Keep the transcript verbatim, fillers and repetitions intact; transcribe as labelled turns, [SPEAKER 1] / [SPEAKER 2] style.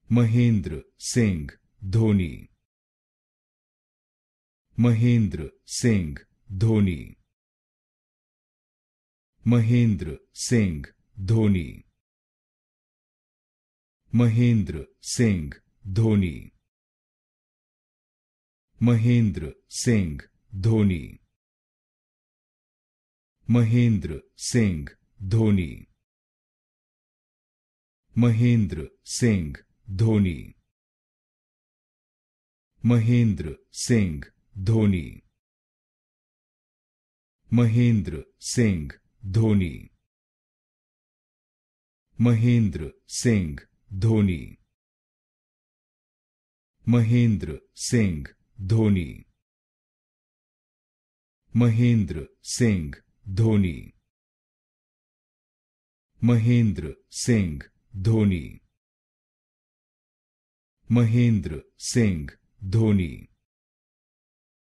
[SPEAKER 1] Mahendra Singh Dhoni, Mahendra Singh Dhoni, Mahendra Singh Dhoni, Mahendra Singh Dhoni, Mahendra Singh Dhoni, Mahendra Singh Dhoni, Mahendra Singh Dhoni, Mahendra Singh Dhoni, Mahendra Singh Dhoni, Mahendra Singh Dhoni, Mahendra Singh Dhoni, Mahendra Singh Dhoni, Mahendra Singh Dhoni, Mahendra Singh Dhoni.